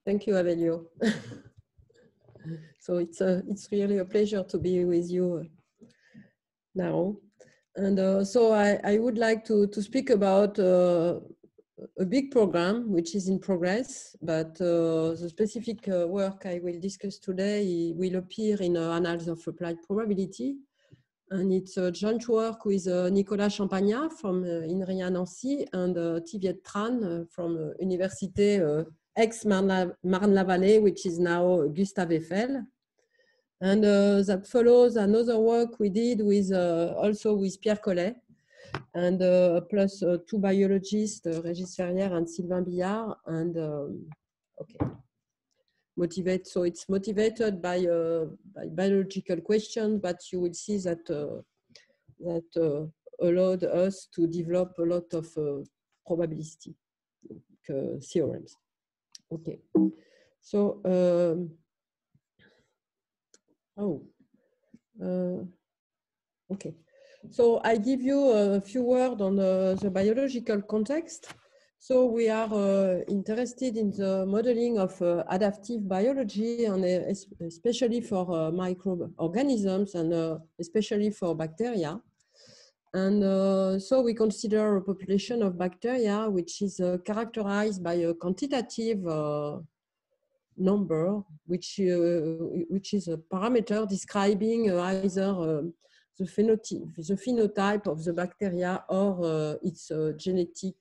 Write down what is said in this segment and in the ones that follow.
Thank you, Avelio. So it's really a pleasure to be with you now. And so I would like to speak about a big program which is in progress, but the specific work I will discuss today will appear in Annals of Applied Probability. And it's a joint work with Nicolas Champagnat from INRIA Nancy and Thi-Viet Tran from Université Aix-Marne-la-Vallée, which is now Gustave Eiffel. And that follows another work we did with also with Pierre Collet, and plus two biologists, Régis Ferrière and Sylvain Billard. And okay, so it's motivated by biological questions, but you will see that that allowed us to develop a lot of probability theorems. Okay, so okay. So I give you a few words on the biological context. So we are interested in the modeling of adaptive biology, and especially for microorganisms, and especially for bacteria. And so we consider a population of bacteria which is characterized by a quantitative number, which is a parameter describing either the phenotype of the bacteria or its genetic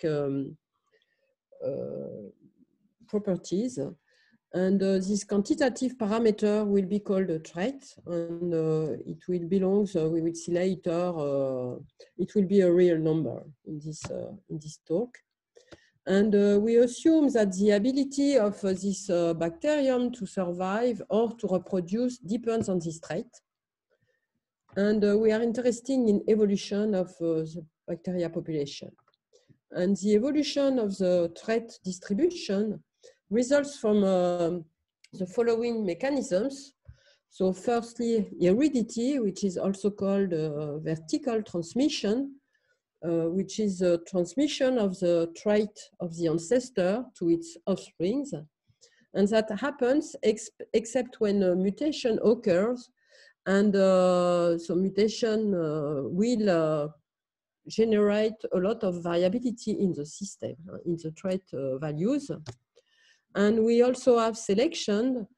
properties. And this quantitative parameter will be called a trait, and it will belong, we will see later, it will be a real number in this talk. And we assume that the ability of this bacterium to survive or to reproduce depends on this trait. And we are interested in evolution of the bacteria population. And the evolution of the trait distribution results from the following mechanisms. So firstly, heredity, which is also called vertical transmission, which is a transmission of the trait of the ancestor to its offsprings. And that happens except when a mutation occurs. And so mutation will generate a lot of variability in the system, in the trait values. And we also have selection,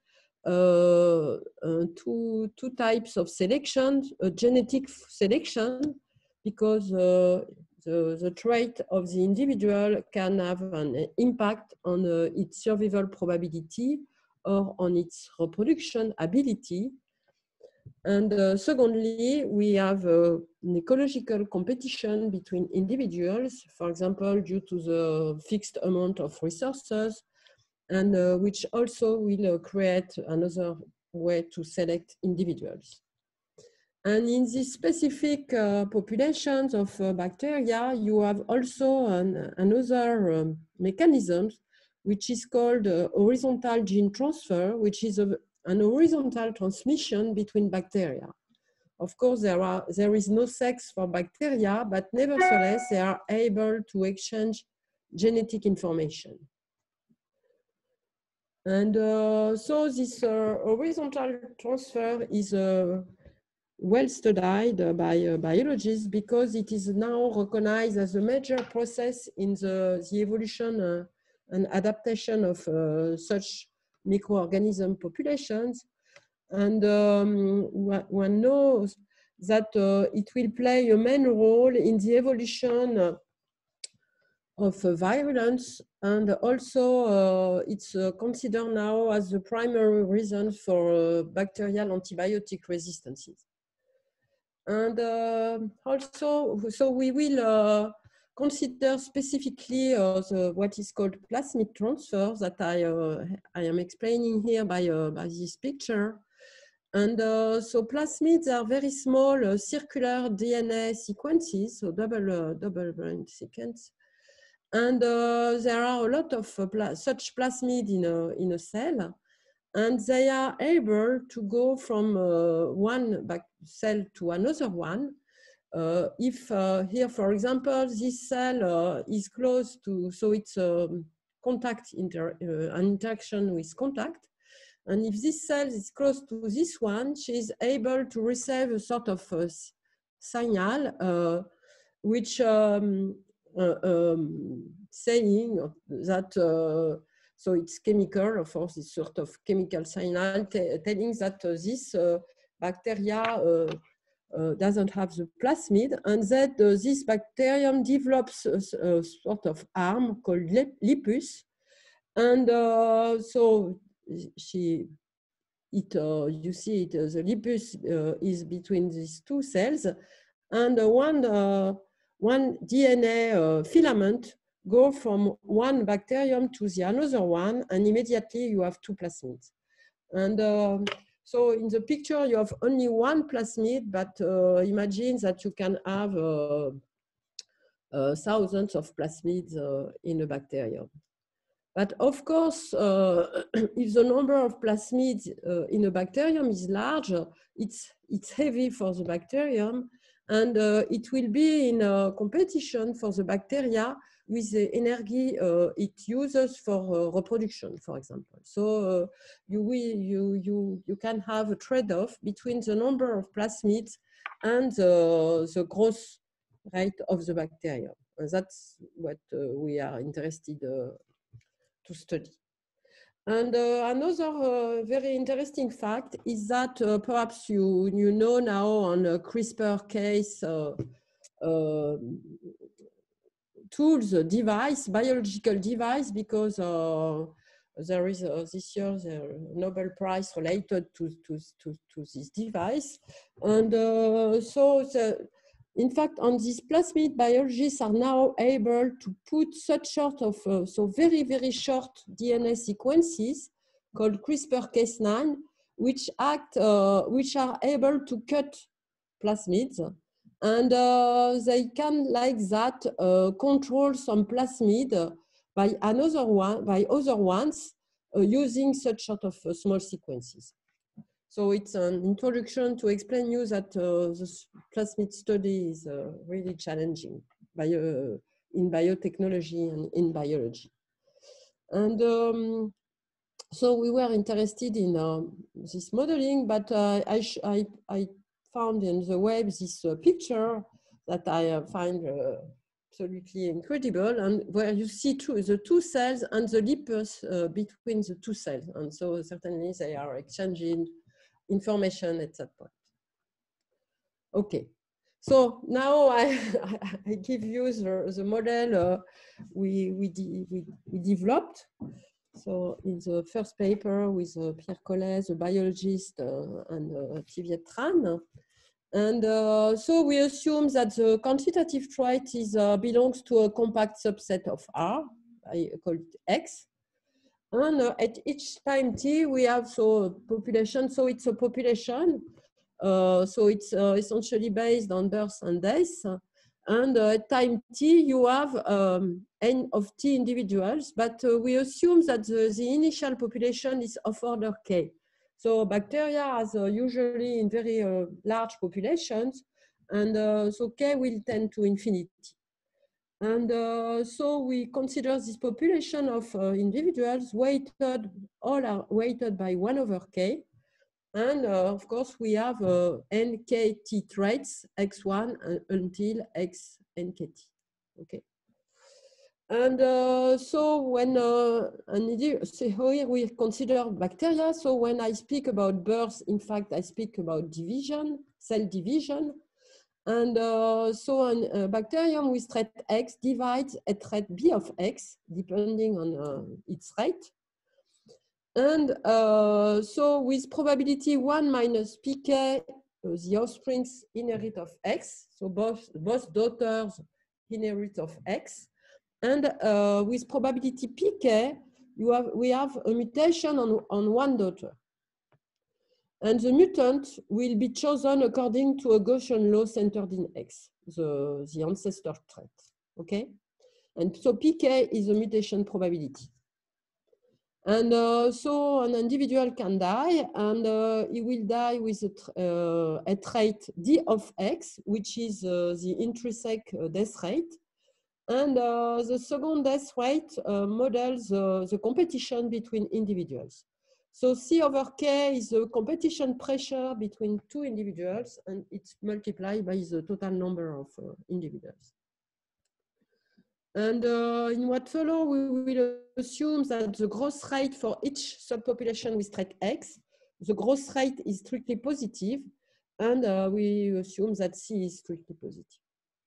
two types of selection, a genetic selection, because the trait of the individual can have an impact on its survival probability or on its reproduction ability. And secondly, we have an ecological competition between individuals, for example, due to the fixed amount of resources, and which also will create another way to select individuals. And in these specific populations of bacteria, you have also another mechanism, which is called horizontal gene transfer, which is an horizontal transmission between bacteria. Of course, there is no sex for bacteria, but nevertheless, they are able to exchange genetic information. And so this horizontal transfer is well studied by biologists, because it is now recognized as a major process in the evolution and adaptation of such microorganism populations. And one knows that it will play a main role in the evolution of virulence, and also it's considered now as the primary reason for bacterial antibiotic resistances. And also, so we will consider specifically what is called plasmid transfer that I am explaining here by this picture. And so plasmids are very small circular DNA sequences, so double-branched sequence. And there are a lot of such plasmid in a cell, and they are able to go from one cell to another one. If here, for example, this cell is close to, so it's contact an interaction with contact. And if this cell is close to this one, she is able to receive a sort of signal, which saying that, so it's chemical, of course, it's sort of chemical signal telling that this bacteria doesn't have the plasmid, and that this bacterium develops a sort of arm called lipus. And so you see it, the lipus is between these two cells, and one DNA filament go from one bacterium to the another one, and immediately you have two plasmids. And so in the picture, you have only one plasmid, but imagine that you can have thousands of plasmids in a bacterium. But of course, if the number of plasmids in a bacterium is large, it's heavy for the bacterium, and it will be in a competition for the bacteria with the energy it uses for reproduction, for example. So you can have a trade-off between the number of plasmids and the growth rate of the bacterium. And that's what we are interested to study. And another very interesting fact is that perhaps you know now on a CRISPR-Cas tools, device, biological device, because there is this year the Nobel Prize related to this device. And in fact, on these plasmid, biologists are now able to put such sort of, so very, very short DNA sequences called CRISPR-Cas9, which are able to cut plasmids. And they can, like that, control some plasmid by other ones using such sort of small sequences. So it's an introduction to explain you that the plasmid study is really challenging in biotechnology and in biology. And so we were interested in this modeling, but I found in the web this picture that I find absolutely incredible, and where you see the two cells and the lipus between the two cells. And so certainly they are exchanging information at that point. Okay, so now I give you the model we developed. So in the first paper with Pierre Collet, the biologist, and Thiviet Tran. And so we assume that the quantitative trait belongs to a compact subset of R, I call it X. And at each time t, we have a population. So it's a population. So it's essentially based on birth and death. And at time t, you have n of t individuals, but we assume that the initial population is of order k. So bacteria has usually in very large populations, and so k will tend to infinity. And so we consider this population of individuals weighted, all are weighted by 1/k. And of course, we have nkt traits, x1 until xnkt. Okay. And so when so here we consider bacteria. So when I speak about birth, in fact, I speak about division, cell division. And so a bacterium with trait X divides at trait B of X, depending on its rate. And so with probability 1 minus pk, the offsprings inherit of X. So both daughters inherit of X. And with probability pk, we have a mutation on one daughter. And the mutant will be chosen according to a Gaussian law centered in X, the ancestor trait, okay? And so pk is the mutation probability. And so an individual can die, and he will die with a trait d of x, which is the intrinsic death rate. And the second death rate models the competition between individuals. So C over K is the competition pressure between two individuals, and it's multiplied by the total number of individuals. And in what follows, we will assume that the growth rate for each subpopulation with trait X, the growth rate is strictly positive, and we assume that C is strictly positive.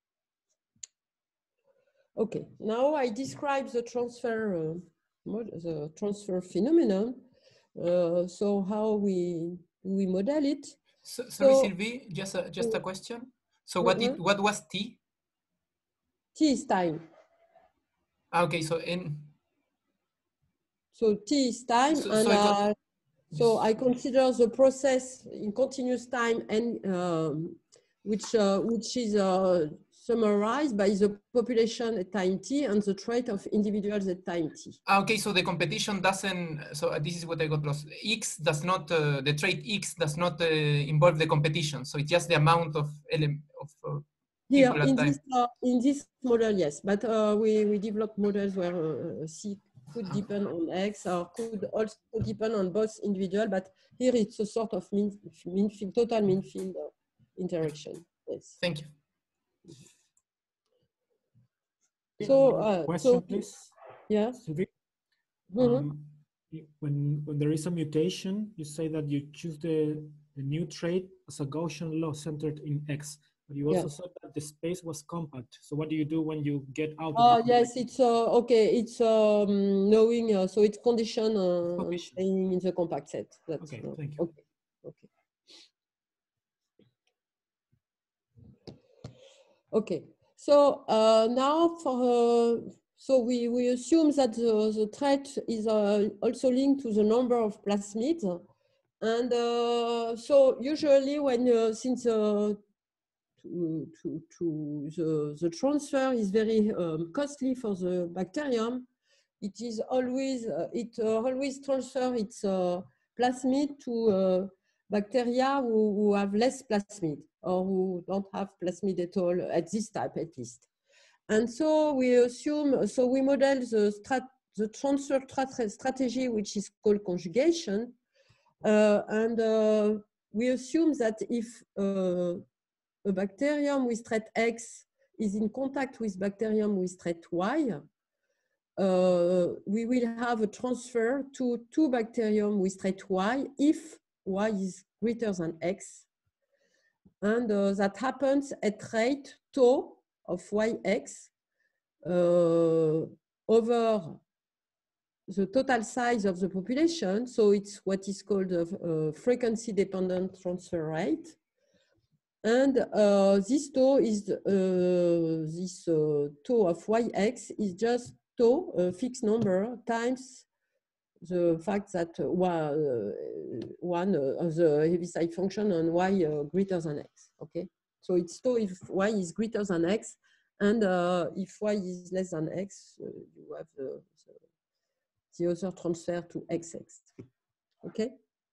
Okay, now I describe the transfer phenomenon. So how we model it. Sorry, Sylvie, just a question. So what was T? T is time. Okay, so T is time, so I consider the process in continuous time, and which is summarized by the population at time t and the trait of individuals at time t. Okay, so the competition doesn't. So this is what I got lost. X does not. The trait X does not involve the competition. So it's just the amount of here in this model, yes. But we developed models where C could depend on X or could also depend on both individual. But here it's a sort of total mean field interaction. Yes. Thank you. So, question, please. Yeah. When there is a mutation, you say that you choose the new trait as a Gaussian law centered in X, but you also said that the space was compact. So what do you do when you get out of it? Yes, it's okay. It's knowing, so it's condition staying in the compact set. That's, okay, thank you. Okay. So now so we assume that the trait is also linked to the number of plasmids, and so usually when since the transfer is very costly for the bacterium, it is always always transfer its plasmid to bacteria who have less plasmid or who don't have plasmid at all at this type at least. And so we assume, so we model the transfer strategy, which is called conjugation, and we assume that if a bacterium with trait X is in contact with bacterium with trait Y, we will have a transfer to two bacterium with trait Y if Y is greater than X. And that happens at rate tau of Yx over the total size of the population. So it's what is called a frequency-dependent transfer rate. And this tau is this tau of Yx is just tau, a fixed number, times the fact that one the Heaviside function on Y greater than X. Okay, so it's tau if Y is greater than X, and if Y is less than X, you have the other transfer to XX. Okay,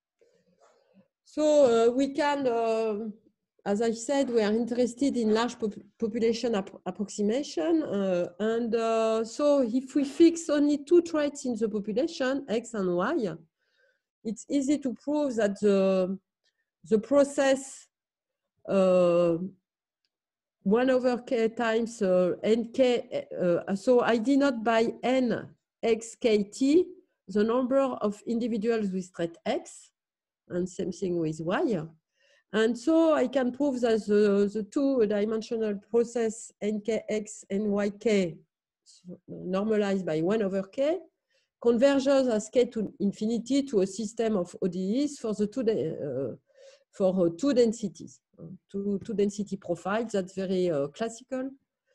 so we can. As I said, we are interested in large population approximation. So if we fix only two traits in the population, X and Y, it's easy to prove that the process 1 over K times NK, so I denote by N XKT, the number of individuals with trait X, and same thing with Y. And so I can prove that the two-dimensional process NKX and NYK normalized by 1 over K converges as K to infinity to a system of ODEs for the two densities, two density profiles. That's very classical.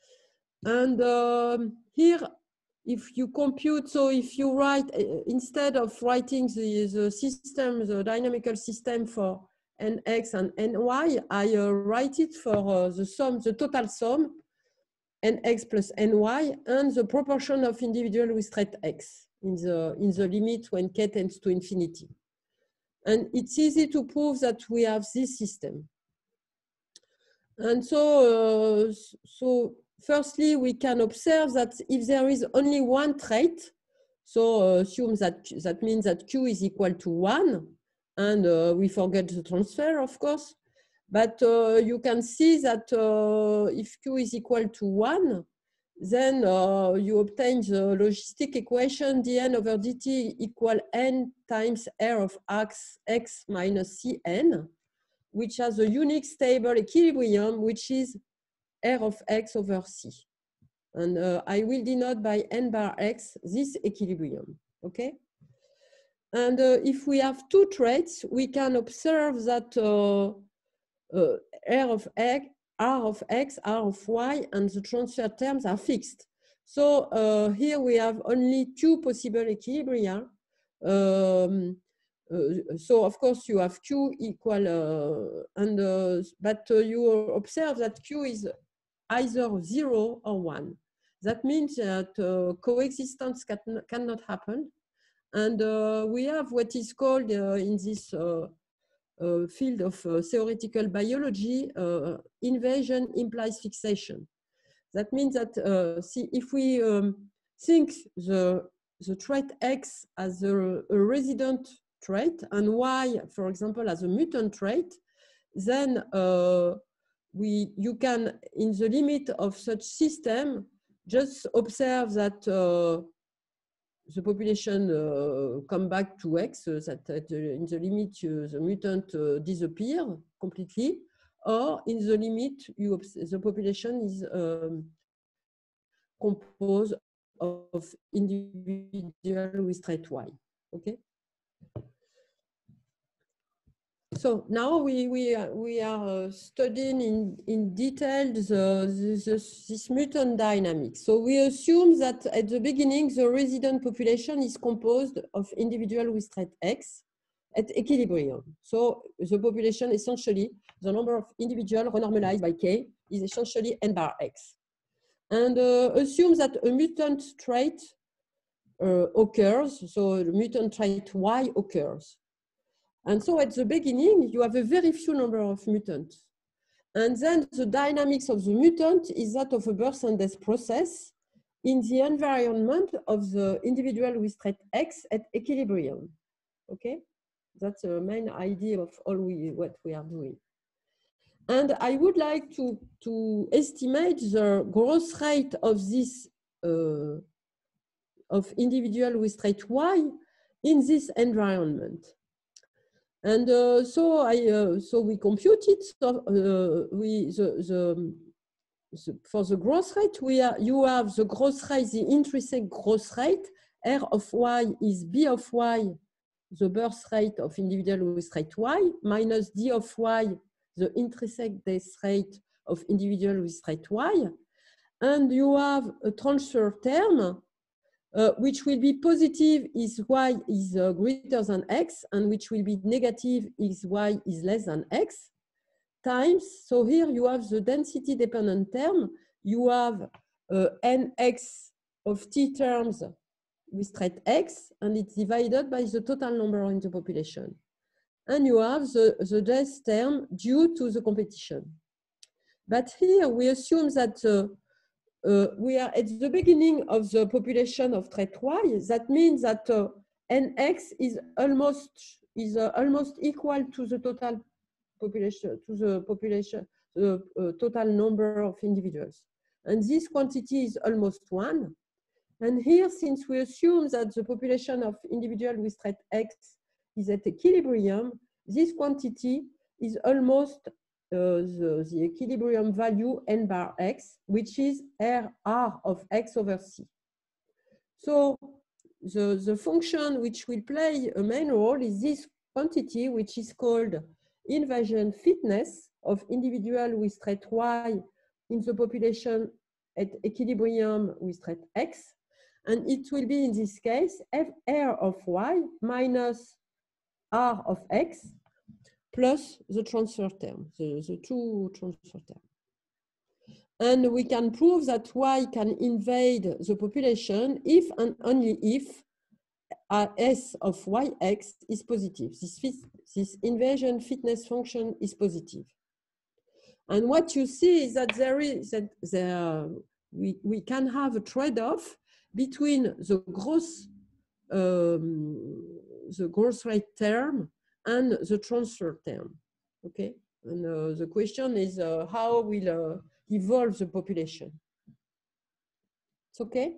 And here, if you compute, so if you write, instead of writing the system, the dynamical system for Nx and Ny, I write it for the sum, the total sum, Nx plus Ny, and the proportion of individual with trait X in the limit when K tends to infinity. And it's easy to prove that we have this system. And so firstly, we can observe that if there is only one trait, so assume that means that Q is equal to 1, and we forget the transfer, of course. But you can see that if Q is equal to 1, then you obtain the logistic equation dn over dt equal n times r of x minus cn, which has a unique stable equilibrium, which is r of x over c. And I will denote by n bar x this equilibrium, okay? And if we have two traits, we can observe that R of X, R of Y, and the transfer terms are fixed. So here we have only two possible equilibria. So of course you have Q equal, but you observe that Q is either 0 or 1. That means that coexistence cannot happen. And we have what is called in this field of theoretical biology, invasion implies fixation. That means that see, if we think the trait X as a resident trait and Y, for example, as a mutant trait, then you can, in the limit of such system, just observe that the population come back to X, that in the limit the mutant disappear completely, or in the limit the population is composed of individual with trait Y. Okay. So now we are studying in detail this mutant dynamics. So we assume that at the beginning, the resident population is composed of individuals with trait X at equilibrium. So the population essentially, the number of individuals renormalized by K is essentially n bar X. And assume that a mutant trait occurs, so the mutant trait Y occurs. And so at the beginning, you have a very few number of mutants. And then the dynamics of the mutant is that of a birth and death process in the environment of the individual with trait X at equilibrium. Okay? That's the main idea of all what we are doing. And I would like to estimate the growth rate of this of individual with trait Y in this environment. And so we computed. So for the growth rate, you have the growth rate, the intrinsic growth rate. R of Y is B of Y, the birth rate of individual with trait Y, minus D of Y, the intrinsic death rate of individual with trait Y. And you have a transfer term which will be positive is Y is greater than X, and which will be negative is Y is less than X, times, so here you have the density dependent term, you have Nx of T terms with trait X, and it's divided by the total number in the population. And you have the death term due to the competition. But here we assume that we are at the beginning of the population of trait Y. That means that Nx is almost equal to the total population, total number of individuals. And this quantity is almost 1. And here, since we assume that the population of individuals with trait X is at equilibrium, this quantity is almost the equilibrium value n bar X, which is R of X over C. So the function which will play a main role is this quantity, which is called invasion fitness of individual with trait Y in the population at equilibrium with trait X. And it will be, in this case, R of Y minus R of X plus the transfer term, the two transfer terms. And we can prove that Y can invade the population if and only if S of Yx is positive. This invasion fitness function is positive. And what you see is that we can have a trade-off between the growth rate term and the transfer term. Okay, and the question is how will evolve the population. It's okay.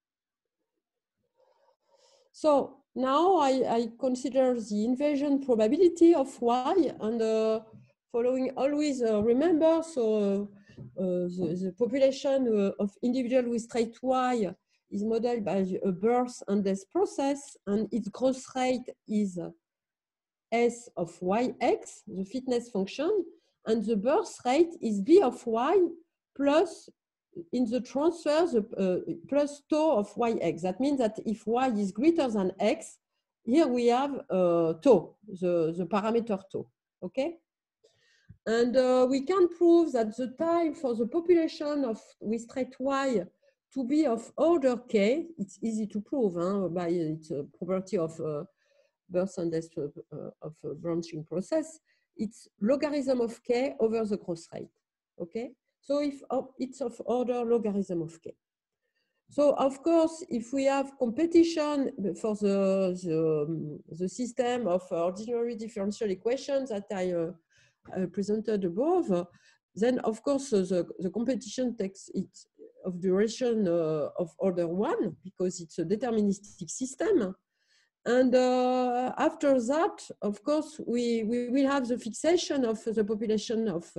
So now I consider the invasion probability of Y, and following always remember, so the population of individual with trait Y is modeled by a birth and death process, and its growth rate is S of Yx, the fitness function, and the birth rate is B of Y plus, in the transfer, plus tau of Yx. That means that if Y is greater than X, here we have tau, the parameter tau, okay? And we can prove that the time for the population with trait Y to be of order K, it's easy to prove by its property of birth and death of a branching process. It's logarithm of K over the growth rate, okay? So if it's of order logarithm of K. So of course, if we have competition for the system of ordinary differential equations that I presented above, then of course the competition takes it of duration of order 1 because it's a deterministic system. And after that, of course, we will have the fixation of the population of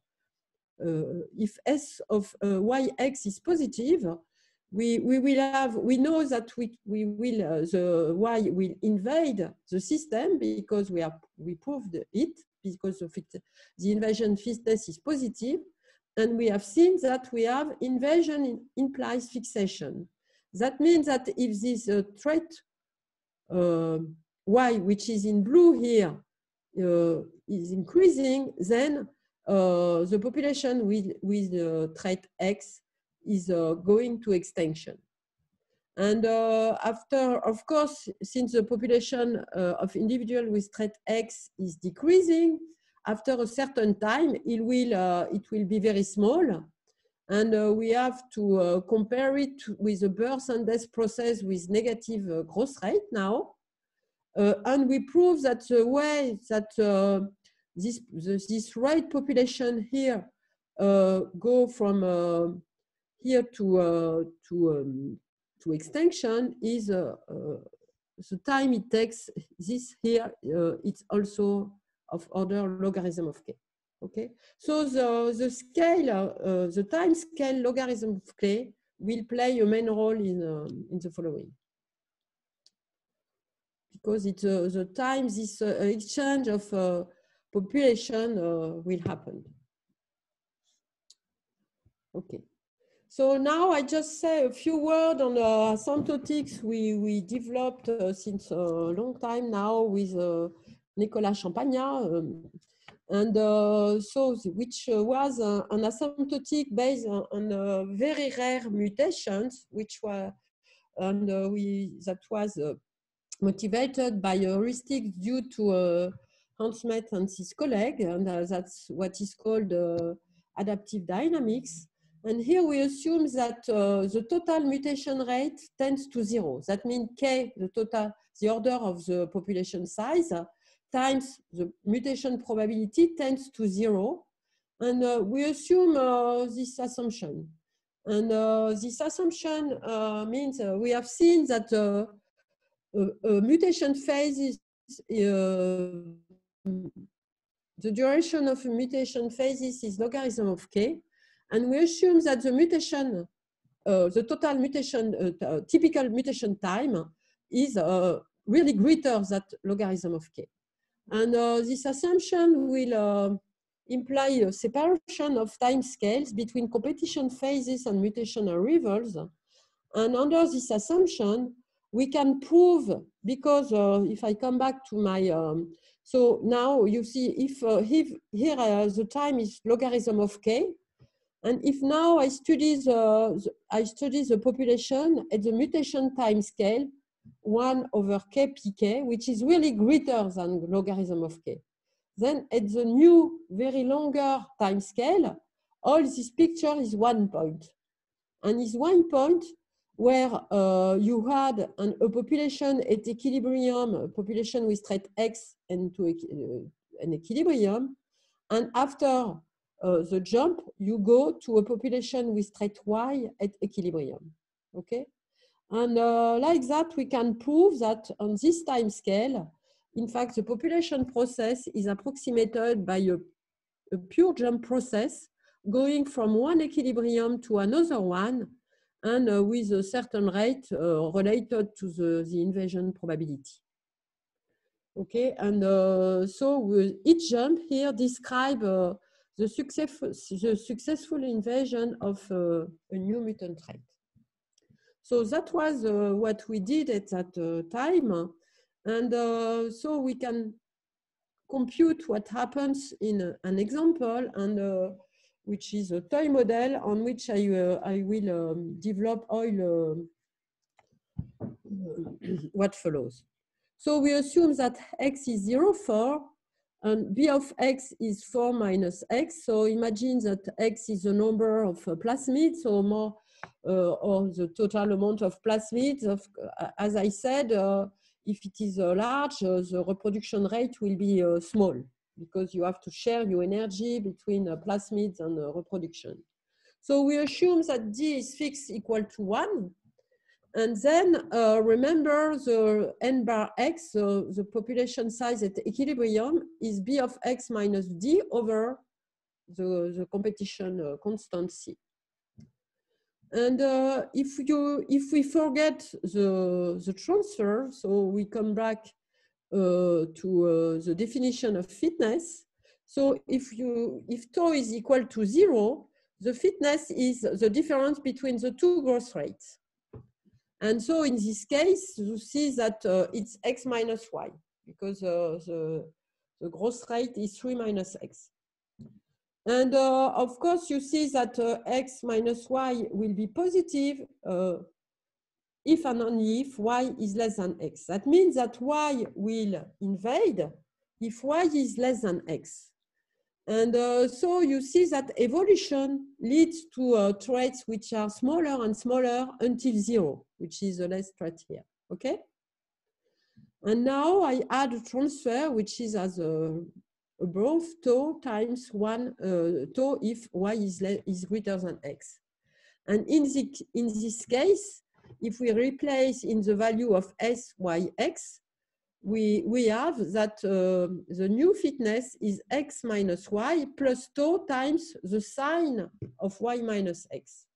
if S of Yx is positive, we know that the Y will invade the system because we proved it, because of it, the invasion fitness is positive, and we have seen that we have invasion implies fixation. That means that if this trait Y, which is in blue here, is increasing, then the population with trait X is going to extinction. And after, of course, since the population of individual with trait X is decreasing, after a certain time, it will be very small. And we have to compare it with the birth and death process with negative growth rate now. And we prove that the way that this right population here go from here to extinction is the time it takes. This here, it's also of order logarithm of K. Okay, so the scale, the time scale logarithm of K will play a main role in the following. Because it's the time this exchange of population will happen. Okay. So now I just say a few words on asymptotics we developed since a long time now with Nicolas Champagnat, which was an asymptotic based on very rare mutations, which were that was motivated by heuristics due to Hans Metz and his colleague, and that's what is called adaptive dynamics. And here we assume that the total mutation rate tends to 0. That means K, the order of the population size, times the mutation probability tends to 0. And we assume this assumption. And this assumption means we have seen that mutation phases, the duration of mutation phases is logarithm of K. And we assume that the mutation, the total mutation, typical mutation time is really greater than logarithm of K. And this assumption will imply a separation of time scales between competition phases and mutation arrivals. And under this assumption, we can prove, because if I come back to my, so now you see if here the time is logarithm of K, and if now I study the population at the mutation time scale, 1 over K pk, which is really greater than logarithm of K. Then at the new, very longer time scale, all this picture is 1 point. and is one point where you had a population at equilibrium, a population with trait X and to an equilibrium, and after the jump, you go to a population with trait Y at equilibrium, okay? And like that, we can prove that on this time scale, in fact, the population process is approximated by a pure jump process going from one equilibrium to another one, and with a certain rate related to the invasion probability. Okay, and so each jump here describe the successful invasion of a new mutant trait. So that was what we did at that time. And so we can compute what happens in an example, and which is a toy model on which I will develop all what follows. So we assume that X is 0, 4, and B of X is 4 minus X. So imagine that X is the number of plasmids, or more, or the total amount of plasmids. As I said, if it is large, the reproduction rate will be small, because you have to share your energy between plasmids and reproduction. So we assume that D is fixed equal to 1. And then remember the n bar x, the population size at equilibrium, is B of X minus D over the competition constant C. And if we forget the transfer, so we come back to the definition of fitness. So if tau is equal to 0, the fitness is the difference between the two growth rates. And so in this case, you see that it's X minus Y, because the growth rate is 3 minus X. And of course, you see that X minus Y will be positive if and only if Y is less than X. That means that Y will invade if Y is less than X. And so you see that evolution leads to traits which are smaller and smaller until 0, which is the last trait here, okay? And now I add a transfer, which is as above tau times 1 tau if Y is greater than X. And in this case, if we replace in the value of SYX, we have that the new fitness is X minus Y plus tau times the sine of Y minus X.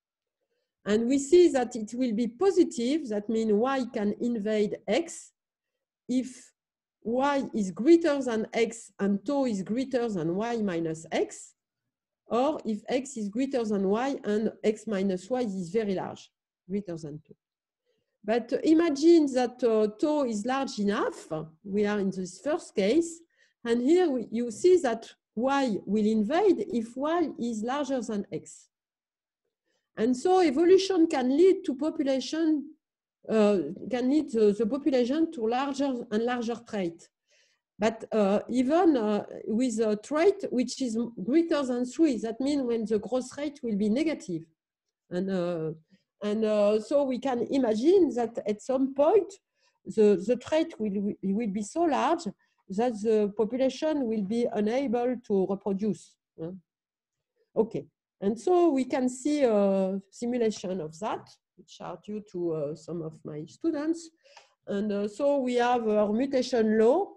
And we see that it will be positive. That means Y can invade X if Y is greater than X and tau is greater than Y minus X, or if X is greater than Y and X minus Y is very large, greater than 2. But imagine that tau is large enough. We are in this first case. And here you see that Y will invade if Y is larger than X. And so evolution can lead to population, can lead the population to larger and larger trait. But even with a trait which is greater than 3, that means when the growth rate will be negative. And so we can imagine that at some point, the trait will be so large that the population will be unable to reproduce. Okay, and so we can see a simulation of that, which are due to some of my students. And so we have our mutation law,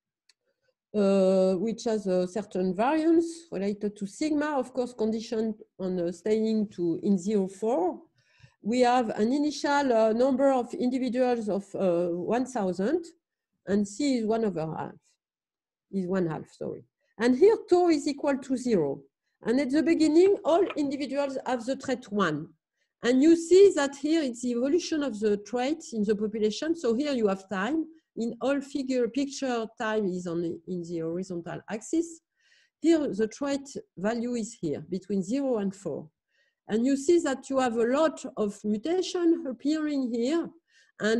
which has a certain variance related to sigma, of course, conditioned on staying to in 0,4. We have an initial number of individuals of 1,000, and C is 1/2, is 1/2, sorry. And here tau is equal to 0. And at the beginning, all individuals have the trait 1. And you see that here it's the evolution of the traits in the population. So here you have time. In all picture, time is in the horizontal axis. Here the trait value is here, between 0 and 4. And you see that you have a lot of mutation appearing here, and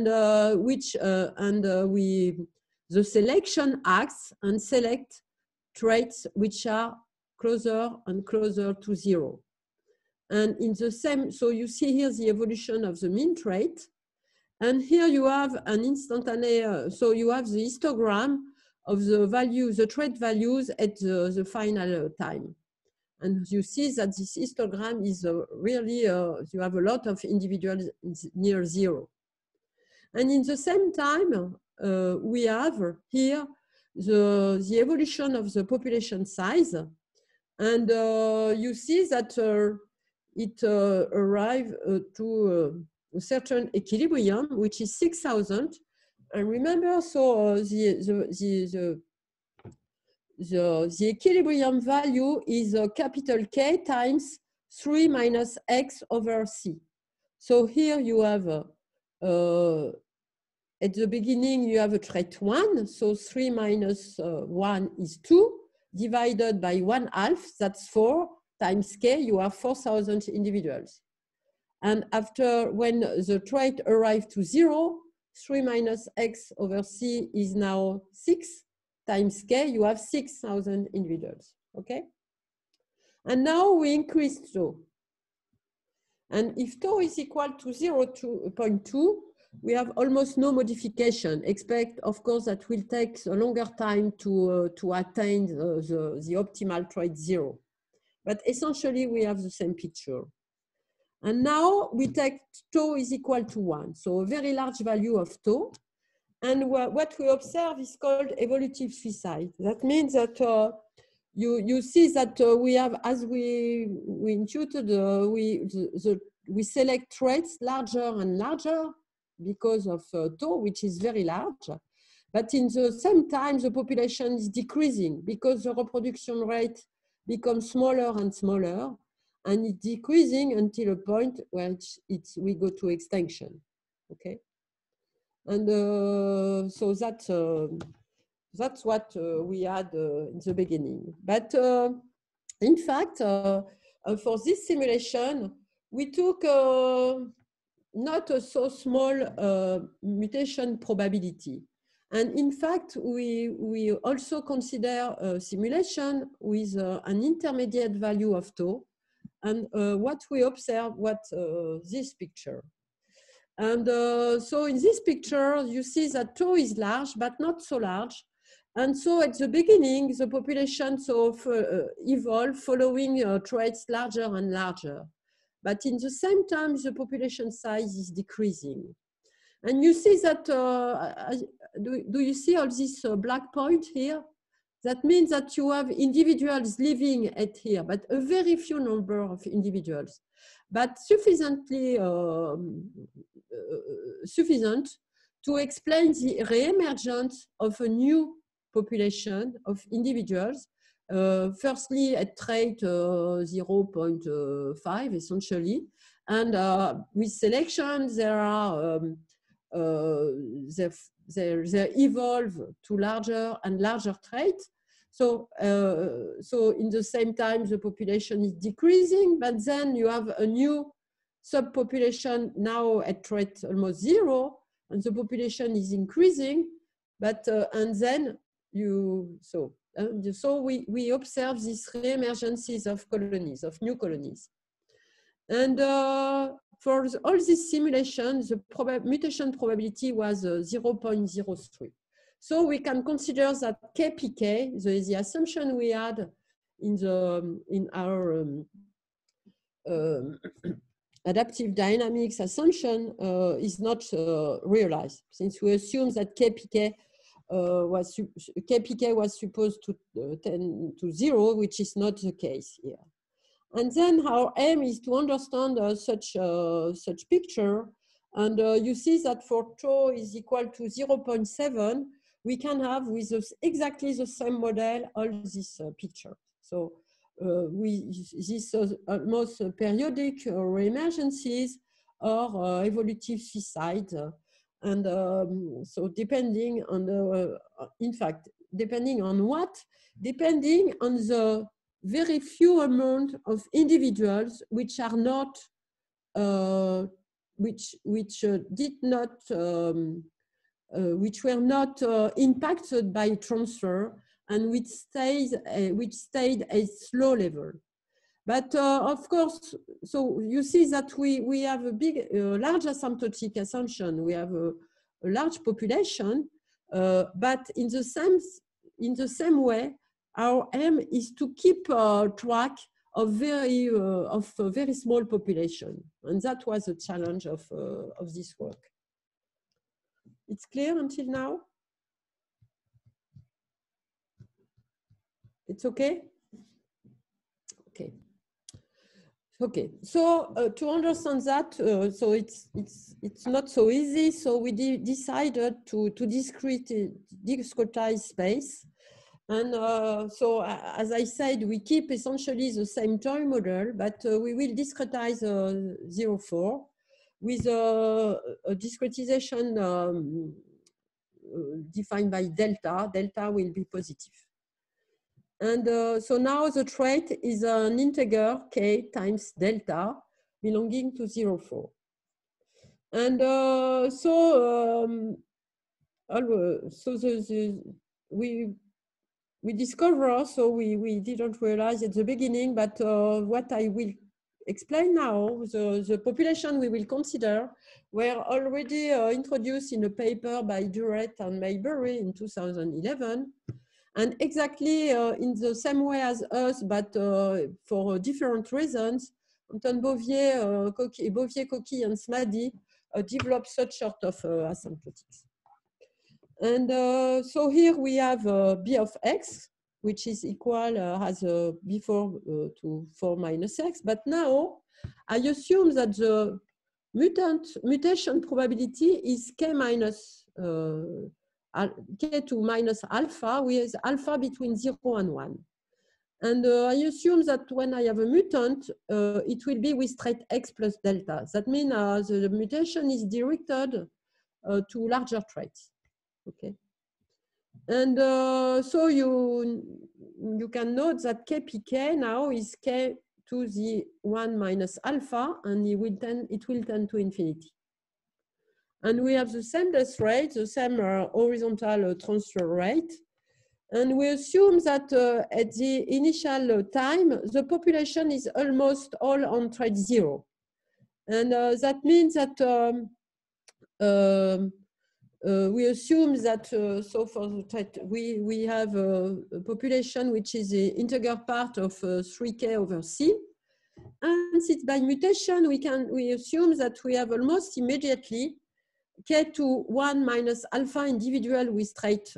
the selection acts and select traits which are closer and closer to 0. And in the same, so you see here the evolution of the mean trait. And here you have an instantaneous, so you have the histogram of the value, the trait values at the final time. And you see that this histogram is really, you have a lot of individuals near zero. And in the same time, we have here the evolution of the population size. And you see that it arrives to a certain equilibrium, which is 6,000. And remember, so the equilibrium value is capital K times 3 minus X over C. So here you have, at the beginning, you have a trait 1. So 3 minus 1 is 2, divided by 1/2, that's 4, times K, you have 4,000 individuals. And after, when the trait arrives to 0, 3 minus X over C is now 6, times K, you have 6,000 individuals, okay? And now we increase tau. And if tau is equal to 0.2, we have almost no modification. Expect, of course, that will take a longer time to attain the optimal trait 0. But essentially, we have the same picture. And now we take tau is equal to 1, so a very large value of tau. And what we observe is called evolutive suicide. That means that you see that we have, as we intuited, we select traits larger and larger because of tau, which is very large. But in the same time, the population is decreasing because the reproduction rate becomes smaller and smaller, and it's decreasing until a point where we go to extinction, okay? And so that's what we had in the beginning. But in fact, for this simulation, we took not a so small mutation probability. And in fact, we also consider a simulation with an intermediate value of tau. And what we observe, this picture. And so in this picture, you see that tau is large, but not so large. And so at the beginning, the population evolved following traits larger and larger. But in the same time, the population size is decreasing. And you see that, do you see all this black point here? That means that you have individuals living at here, but a very few number of individuals, but sufficiently sufficient to explain the re-emergence of a new population of individuals, firstly at trait 0.5 essentially, and with selection there are they evolve to larger and larger traits. So, so in the same time, the population is decreasing, but then you have a new subpopulation now at trait almost 0, and the population is increasing, but and then so we observe these re-emergences of colonies, of new colonies. And for all these simulations, the mutation probability was 0.03. So we can consider that KPK, the assumption we had in our adaptive dynamics assumption is not realized, since we assume that KPK was supposed to tend to 0, which is not the case here. And then our aim is to understand such picture. And you see that for tau is equal to 0.7, we can have with exactly the same model all this picture. So this almost periodic re-emergencies or evolutive suicide. And so depending on the, in fact, depending on what? Depending on the very few amount of individuals which are not, which did not, which were not impacted by transfer and which stayed at slow level. But of course, so you see that we have a big, large asymptotic assumption. We have a large population, but in the same way, our aim is to keep track of very small population, and that was the challenge of this work. It's clear until now? It's okay? Okay. Okay, so to understand that, so it's not so easy. So we decided to discretize space. And so, as I said, we keep essentially the same toy model, but we will discretize 0,4 with a discretization defined by delta. Delta will be positive. And so now the trait is an integer k times delta belonging to 0,4. And we discover, so we didn't realize at the beginning, but what I will explain now, the population we will consider were already introduced in a paper by Duret and Maybury in 2011. And exactly in the same way as us, but for different reasons, Anton Bovier, Coquille, and Smady developed such sort of asymptotics. And so here we have B of x, which is equal as before to 4 minus x. But now I assume that the mutation probability is k minus k2 minus alpha, with alpha between 0 and 1. And I assume that when I have a mutant, it will be with trait x plus delta. That means the mutation is directed to larger traits. Okay. And so you can note that kpk now is k to the 1 minus alpha, and it will tend to infinity. And we have the same death rate, the same horizontal transfer rate. And we assume that at the initial time, the population is almost all on trait 0. And that means that we assume that, so for the trait, we have a population which is the integer part of 3k over c. And since by mutation, we assume that we have almost immediately k to 1 minus alpha individual with trait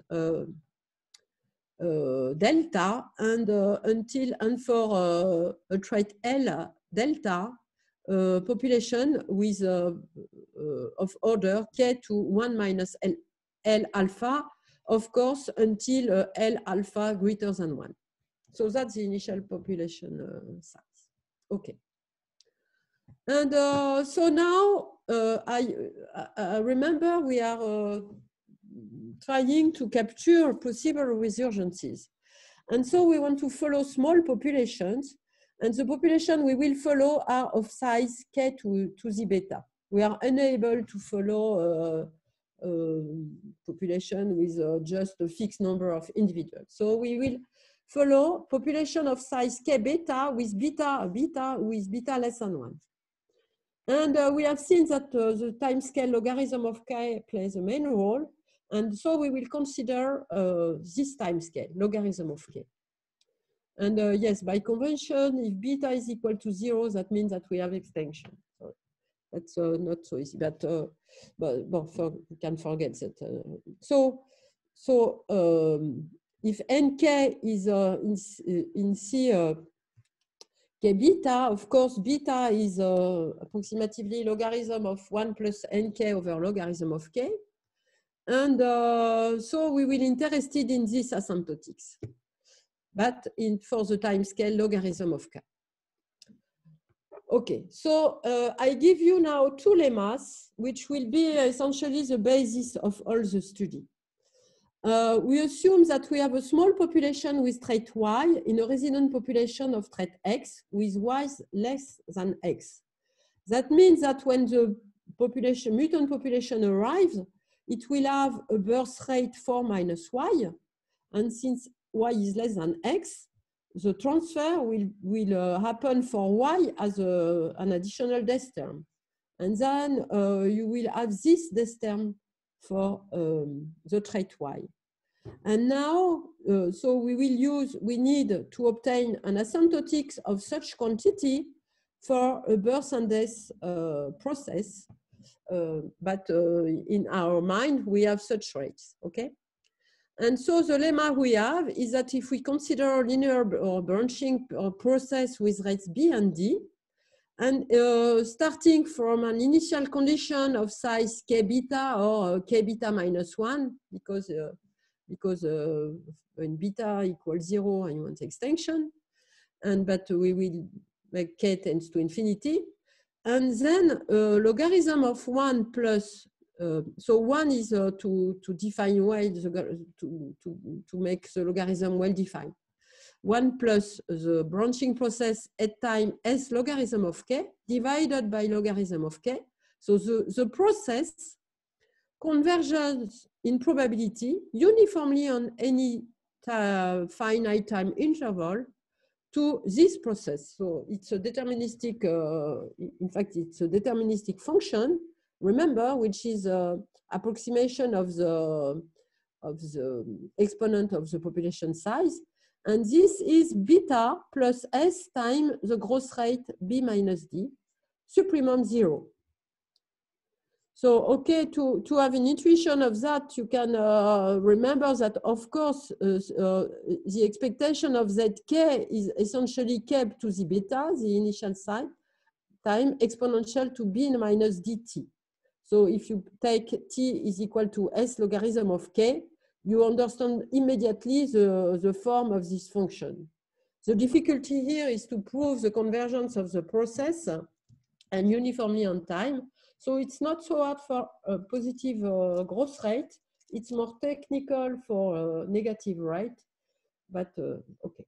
delta, and for a trait L delta population with of order k to 1 minus L alpha, of course, until L alpha greater than 1. So that's the initial population size. Okay. And so now I remember we are trying to capture possible resurgences. And so we want to follow small populations, and the population we will follow are of size k to the beta. We are unable to follow population with just a fixed number of individuals. So we will follow population of size k beta with beta less than 1. And we have seen that the time scale logarithm of k plays a main role. And so we will consider this time scale, logarithm of k. And yes, by convention, if beta is equal to 0, that means that we have extinction. So that's not so easy, but we can forget that. If nk is in C, k beta, of course, beta is approximately logarithm of 1 plus nk over logarithm of k. And so we will be interested in this asymptotics, but for the time scale logarithm of k. Okay, so I give you now two lemmas, which will be essentially the basis of all the study. We assume that we have a small population with trait y in a resident population of trait x with y less than x. That means that when the mutant population arrives, it will have a birth rate 4 minus y. And since y is less than x, the transfer will happen for y as an additional des term. And then you will have this des term for the trait y. And now, so we need to obtain an asymptotics of such quantity for a Birth and Des process. But in our mind, we have such rates, okay? And so the lemma we have is that if we consider a linear or branching process with rates B and D, and starting from an initial condition of size k beta or k beta minus 1, because when beta equals 0 and you want extinction, but we will make k tends to infinity. And then logarithm of 1 plus, so 1 is to define well, to make the logarithm well defined. 1 plus the branching process at time s logarithm of k divided by logarithm of k. So the process converges in probability uniformly on any finite time interval to this process. So it's a deterministic, in fact, it's a deterministic function, remember, which is approximation of the exponent of the population size. And this is beta plus s times the growth rate b minus d, supremum 0. So, okay, to have an intuition of that, you can remember that, of course, the expectation of zk is essentially kept to the beta, the initial time, exponential to b minus dt. So if you take t is equal to s logarithm of k, you understand immediately the form of this function. The difficulty here is to prove the convergence of the process and uniformly on time. So it's not so hard for a positive growth rate. It's more technical for negative rate, but okay.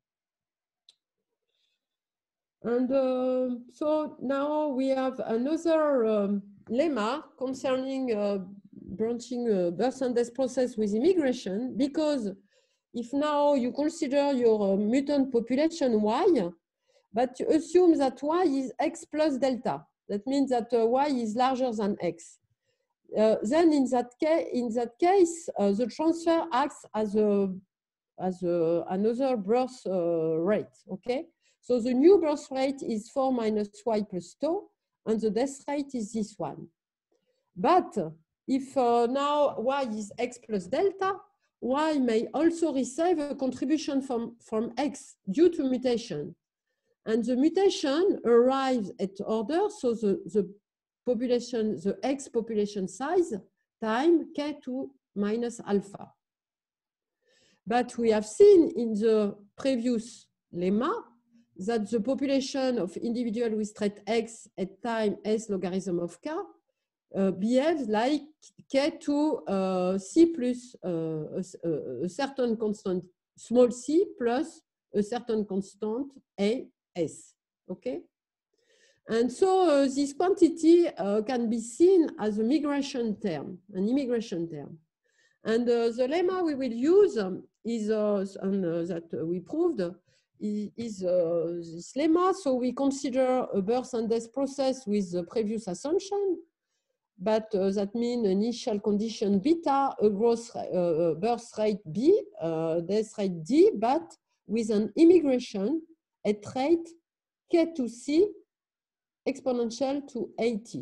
And so now we have another lemma concerning branching birth and death process with immigration, because if now you consider your mutant population y, but you assume that y is x plus delta. That means that y is larger than x. Then in that case, the transfer acts as another birth rate, okay? So the new birth rate is 4 minus y plus tau, and the death rate is this one. But if now y is x plus delta, y may also receive a contribution from x due to mutation. And the mutation arrives at order, so the population, the x population size time k2 minus alpha. But we have seen in the previous lemma that the population of individual with trait x at time s logarithm of k behaves like k to c plus a certain constant small c plus a certain constant a s, okay? And so this quantity can be seen as a migration term, an immigration term. And the lemma we will use is, that we proved, is this lemma. So we consider a birth and death process with the previous assumption, but that means initial condition beta, a growth birth rate b, death rate d, but with an immigration at rate k to c exponential to at.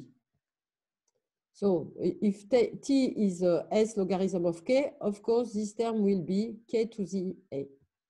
So if t is s logarithm of k, of course, this term will be k to the a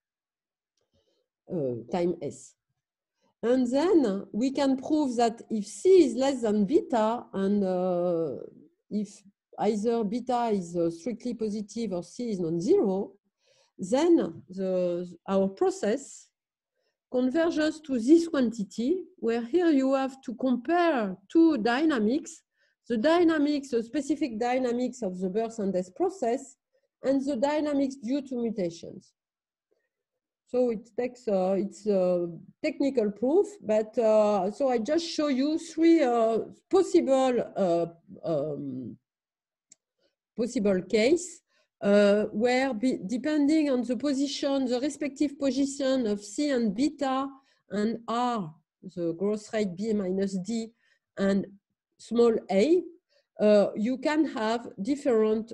time s. And then we can prove that if c is less than beta, and if either beta is strictly positive or c is non-zero, then our process converges to this quantity, where here you have to compare two dynamics, the specific dynamics of the birth and death process, and the dynamics due to mutations. So it takes, it's a technical proof, but so I just show you three possible case where depending on the position, the respective position of C and beta and R, the growth rate B minus D and small a, you can have different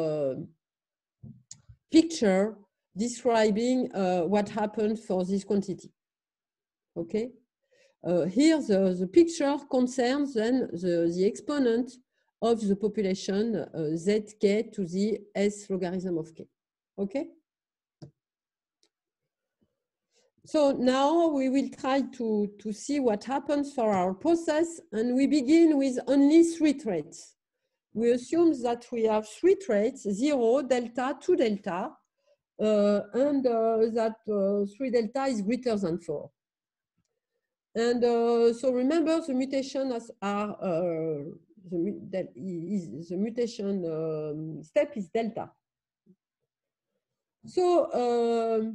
picture describing what happened for this quantity. Okay. Here, the picture concerns then the exponent of the population zk to the s logarithm of k. Okay. So now we will try to see what happens for our process, and we begin with only 3 traits. We assume that we have 3 traits, 0, delta, 2 delta, and that 3 delta is greater than 4. And so remember, the mutations are the mutation step is delta. So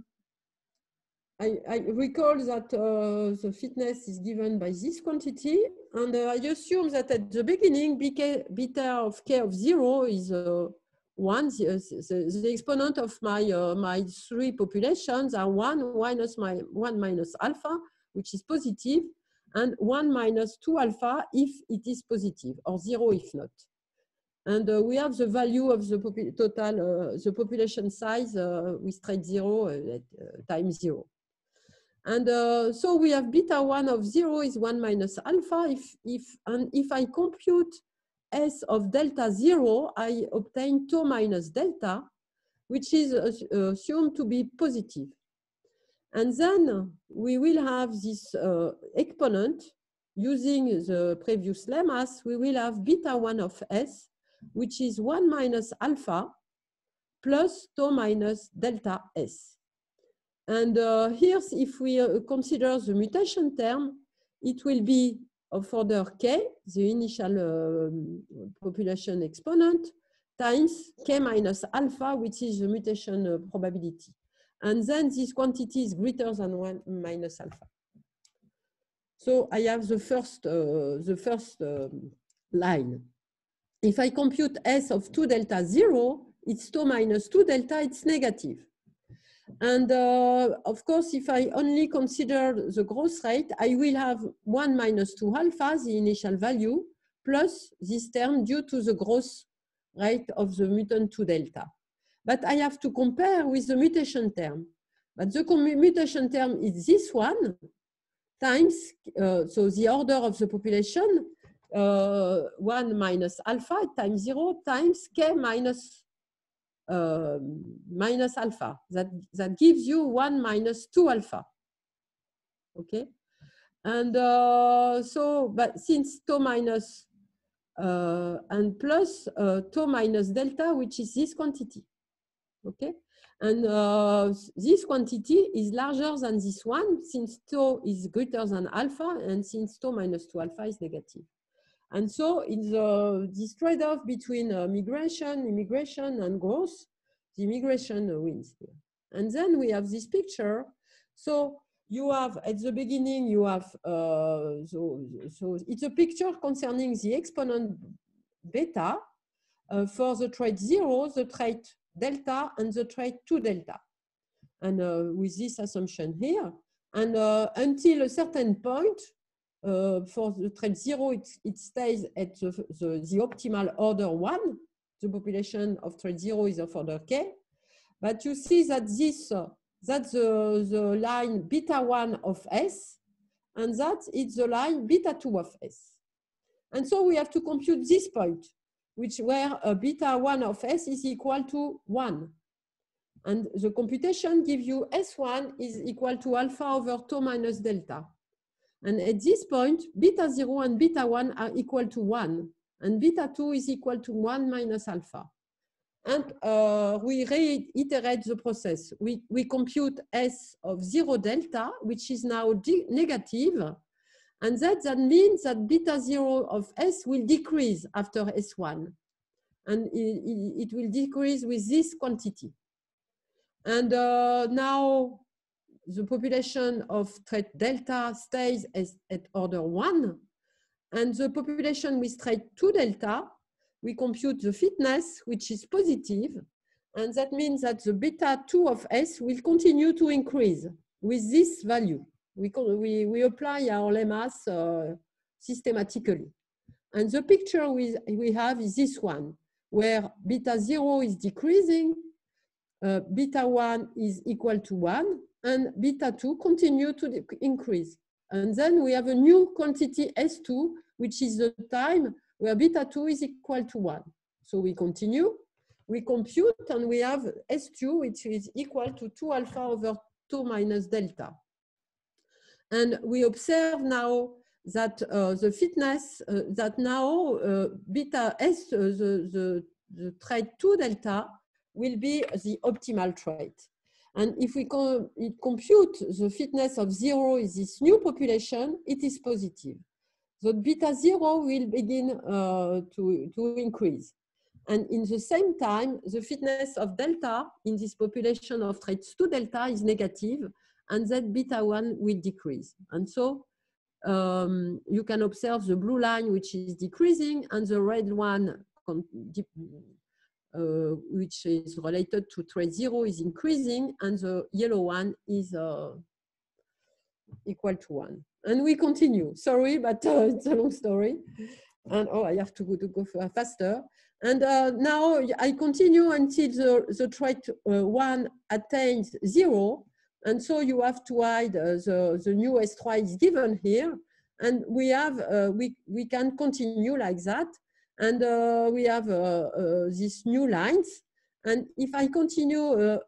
I recall that the fitness is given by this quantity, and I assume that at the beginning, beta of k of 0 is 1. The exponent of my 3 populations are 1 minus alpha, which is positive, and 1 minus 2 alpha if it is positive, or 0 if not. And we have the value of the total, the population size with trait 0 times 0. And so we have beta 1 of 0 is 1 minus alpha. If I compute S of delta 0, I obtain tau minus delta, which is assumed to be positive. And then we will have this exponent using the previous lemmas. We will have beta 1 of S, which is 1 minus alpha plus tau minus delta S. And here, if we consider the mutation term, it will be of order k, the initial population exponent, times k minus alpha, which is the mutation probability. And then this quantity is greater than 1 minus alpha. So I have the first line. If I compute S of 2 delta 0, it's tau minus 2 delta, it's negative. And of course, if I only consider the growth rate, I will have 1 minus 2 alpha, the initial value, plus this term due to the growth rate of the mutant 2 delta. But I have to compare with the mutation term. But the mutation term is this one times, so the order of the population, 1 minus alpha times 0 times k minus alpha. That gives you 1 minus 2 alpha. Okay. And so, but since tau minus and plus tau minus delta, which is this quantity. Okay. And this quantity is larger than this one, since tau is greater than alpha, and since tau minus 2 alpha is negative. And so in this trade-off between immigration and growth, the immigration wins here. And then we have this picture. So you have, at the beginning, you have, so it's a picture concerning the exponent beta for the trait 0, the trait delta, and the trait 2 delta. And with this assumption here, and until a certain point, for the trait 0, it stays at the optimal order 1. The population of trait 0 is of order k. But you see that that's the line beta 1 of S, and that is the line beta 2 of S. And so we have to compute this point, where beta 1 of S is equal to 1. And the computation gives you S1 is equal to alpha over tau minus delta. And at this point, beta 0 and beta 1 are equal to 1. And beta 2 is equal to 1 minus alpha. And we reiterate the process. We compute S of 0 delta, which is now negative. And that means that beta 0 of S will decrease after S1. And it will decrease with this quantity. And now the population of trait delta stays at order 1. And the population with trait 2 delta, we compute the fitness, which is positive. And that means that the beta 2 of S will continue to increase with this value. We apply our lemmas systematically. And the picture we have is this one, where beta 0 is decreasing, beta 1 is equal to 1, and beta 2 continue to increase. And then we have a new quantity S2, which is the time where beta 2 is equal to 1. So we continue, we compute, and we have S2, which is equal to 2 alpha over 2 minus delta. And we observe now that the fitness, that now beta S, the trait 2 delta, will be the optimal trait. And if we compute the fitness of 0 is this new population, it is positive. So beta 0 will begin to increase. And in the same time, the fitness of delta in this population of traits 2 delta is negative, and that beta 1 will decrease. And so you can observe the blue line, which is decreasing, and the red one, which is related to trait 0, is increasing, and the yellow one is equal to 1. And we continue. Sorry, but it's a long story. And I have to go faster. And now I continue until the trait 1 attains 0. And so you have to hide the new S3 is given here. And we have we can continue like that. And we have these new lines. And if I continue,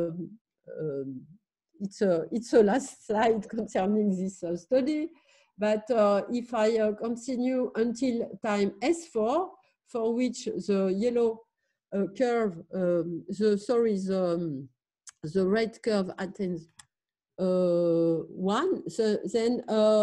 it's a last slide concerning this study. But if I continue until time S4, for which the yellow curve, the red curve attains 1, so then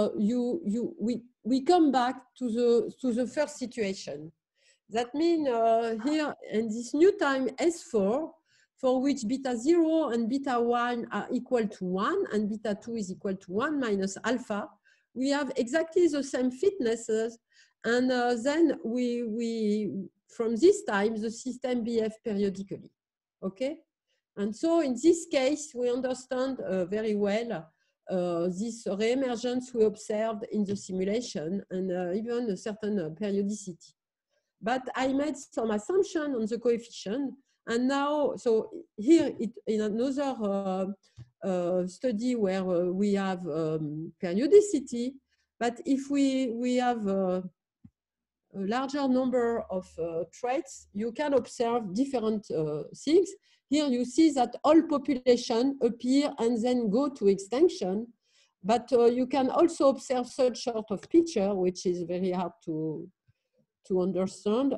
we come back to the first situation. That means here in this new time S4, for which beta 0 and beta 1 are equal to 1 and beta 2 is equal to 1 minus alpha, we have exactly the same fitnesses, and then we from this time the system behaves periodically. Okay, and so in this case we understand very well this reemergence we observed in the simulation and even a certain periodicity. But I made some assumption on the coefficient, and now so here in another study where we have periodicity, but if we have a larger number of traits, you can observe different things. Here you see that all population appear and then go to extinction, but you can also observe such sort of picture, which is very hard to understand.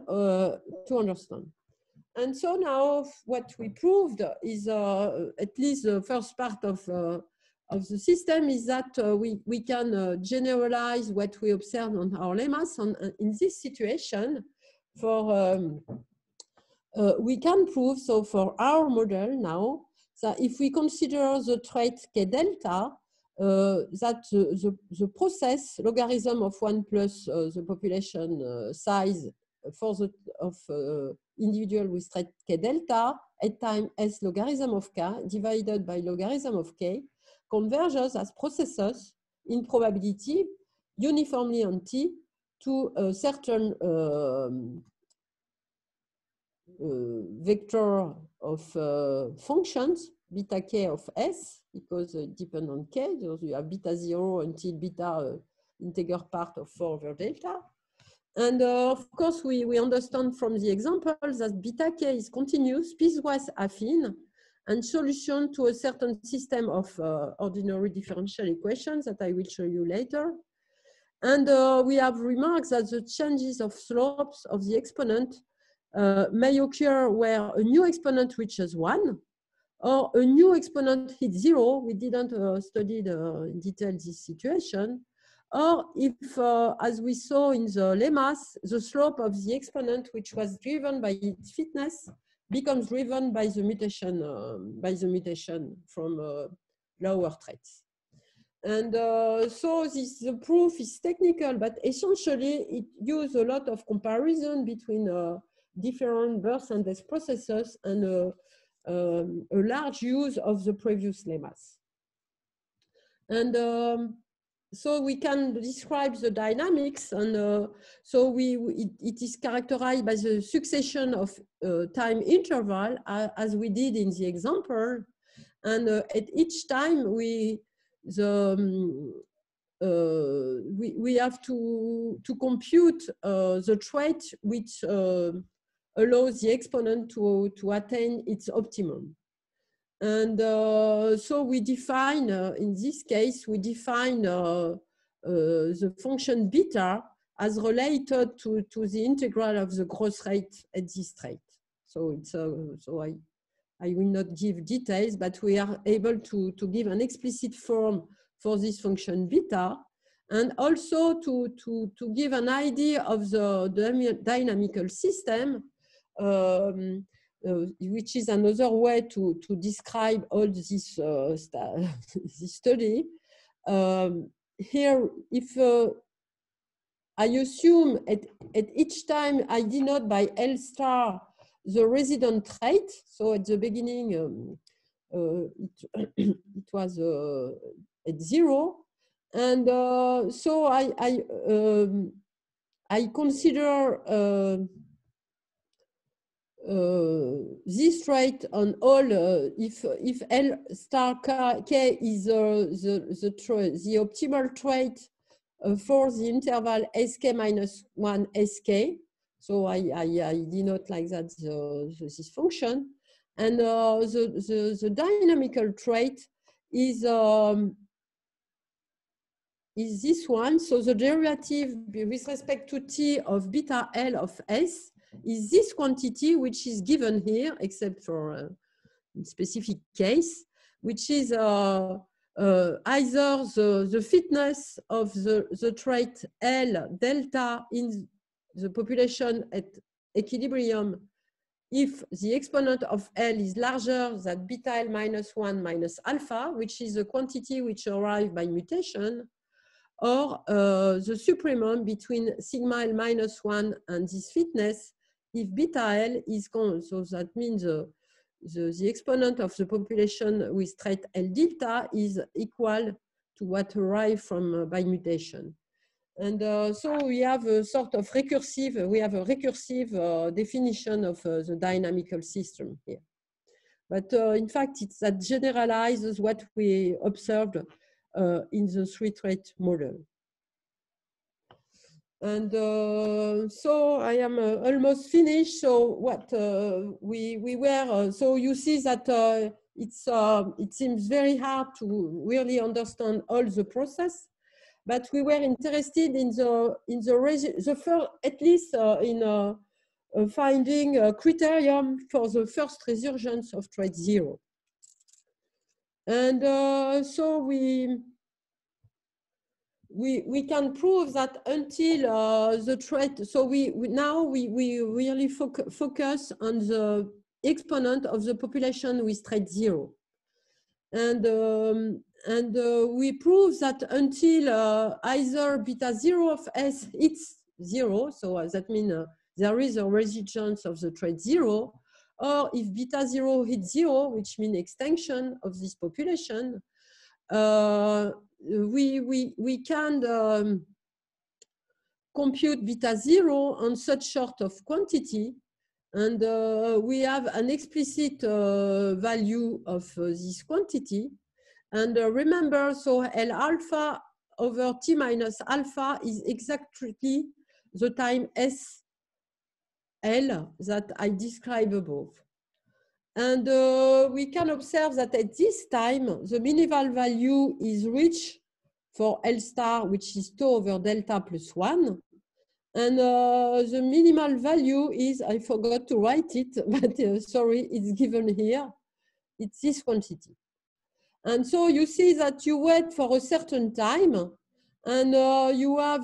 And so now what we proved is at least the first part of the system is that we can generalize what we observe on our lemmas in this situation. For we can prove, so for our model now, that if we consider the trait K delta, that the process logarithm of 1 plus the population size for the individual with trait K delta at time S logarithm of K divided by logarithm of K converges as processes in probability uniformly on T to a certain vector of functions beta K of S, because it depends on K. So you have beta 0 until beta integer part of 4 over delta. And of course, we understand from the example that beta K is continuous, piecewise affine, and solution to a certain system of ordinary differential equations that I will show you later. And we have remarked that the changes of slopes of the exponent may occur where a new exponent reaches 1, or a new exponent hits 0. We didn't study in detail this situation. Or if, as we saw in the lemmas, the slope of the exponent, which was driven by its fitness, becomes driven by the mutation from lower traits. And so the proof is technical, but essentially it uses a lot of comparison between different birth and death processes and a large use of the previous lemmas. And so we can describe the dynamics, and so it is characterized by the succession of time interval, as we did in the example. And at each time we have to compute the trait which allows the exponent to attain its optimum. And so we define, in this case, we define the function beta as related to the integral of the growth rate at this trait. So it's so I will not give details, but we are able to give an explicit form for this function beta, and also to give an idea of the dynamical system, which is another way to describe all this this study. Here, if I assume at each time I denote by L star the resident trait, so at the beginning it was at 0, and so I consider this trait on all if L star K is the optimal trait for the interval Sk minus 1 Sk. So I denote like that this function, and the dynamical trait is this one. So the derivative with respect to T of beta L of S is this quantity, which is given here, except for a specific case, which is either the fitness of the trait L delta in the population at equilibrium if the exponent of L is larger than beta L minus 1 minus alpha, which is a quantity which arrives by mutation, or the supremum between sigma L minus 1 and this fitness if beta L is gone. So that means the exponent of the population with trait L delta is equal to what arrives from by mutation. And so we have a sort of recursive, definition of the dynamical system here. But in fact, that generalizes what we observed in the three-trait model. And so I am almost finished. So what we were, so you see that it seems very hard to really understand all the process. But we were interested in the first, at least in finding a criterion for the first resurgence of trait 0. And so we can prove that until the trait, so we really focus on the exponent of the population with trait 0. And we prove that until either beta 0 of S hits 0, so that means there is a resurgence of the trait 0, or if beta 0 hits 0, which means extinction of this population, we can compute beta 0 on such sort of quantity. And we have an explicit value of this quantity. And remember, so L alpha over T minus alpha is exactly the time S L that I described above. And we can observe that at this time, the minimal value is reached for L star, which is tau over delta plus 1. And the minimal value is, I forgot to write it, but sorry, it's given here. It's this quantity. And so you see that you wait for a certain time, and you have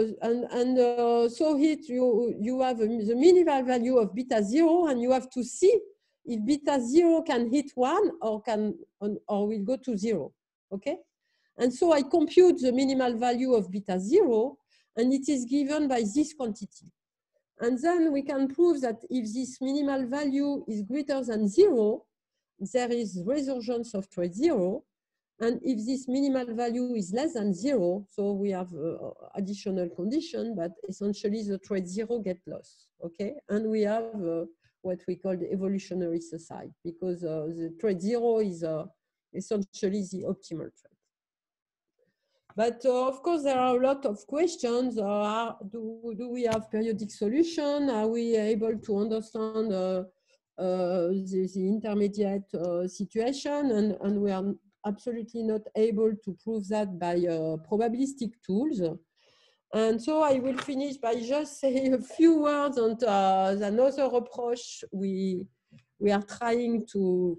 so here you have the minimal value of beta 0, and you have to see if beta 0 can hit 1 or will go to 0. Okay, and so I compute the minimal value of beta 0, and it is given by this quantity. And then we can prove that if this minimal value is greater than 0, there is resurgence of trait 0. And if this minimal value is less than 0, so we have additional condition, but essentially the trait 0 get lost, okay? And we have what we call the evolutionary suicide, because the trait 0 is essentially the optimal trait. But of course, there are a lot of questions. Do we have periodic solution? Are we able to understand the intermediate situation? And we are absolutely not able to prove that by probabilistic tools. And so I will finish by just saying a few words on another approach we are trying to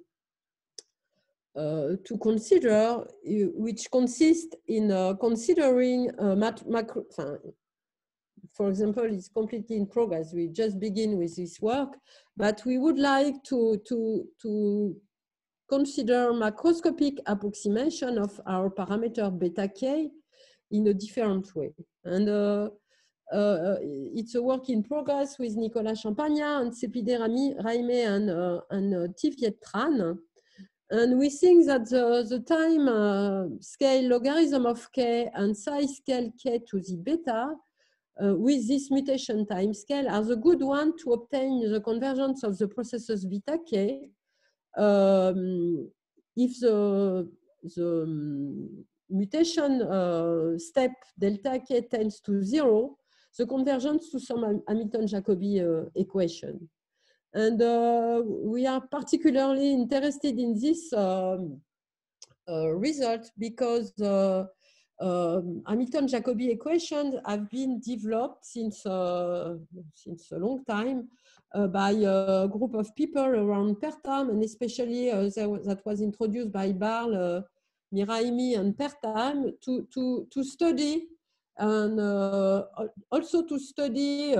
consider, which consists in considering macro. For example, it's completely in progress. We just begin with this work, but we would like to consider macroscopic approximation of our parameter beta k in a different way. And it's a work in progress with Nicolas Champagnat and Sepideh Rahimeh and Tiv-Viet Tran. And we think that the time scale logarithm of k and size scale k to the beta with this mutation time scale are the good one to obtain the convergence of the processes beta k if the mutation step delta k tends to 0, the convergence to some Hamilton-Jacobi equation. And we are particularly interested in this result because Hamilton-Jacobi equations have been developed since a long time by a group of people around Pertham, and especially that was introduced by Barl, Miraimi, and Pertham to study and also to study